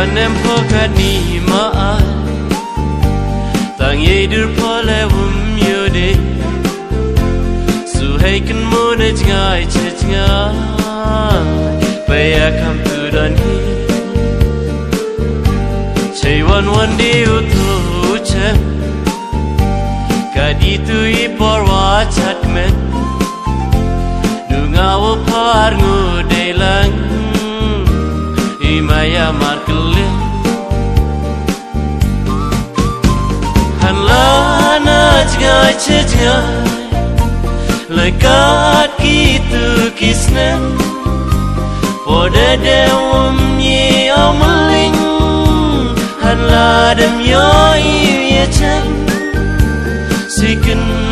nem pokani maal tang yedur pole wum yode su hey kan mo ne ngai changa pe ya kam tu dan hi chei wan di utu chem ka di tu I porwa chat men du ngawo par ngu de lang Maya markele hanlana jgai chejgai lekat kitu kisnen pode dewum ye amaling hanla dem yo ye chen siken